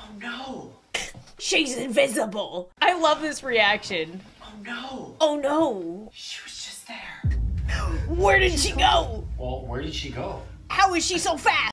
Oh no! She's invisible. I love this reaction. Oh no! Oh no! She was just there. Where did she go? Well, where did she go? How is she so fast?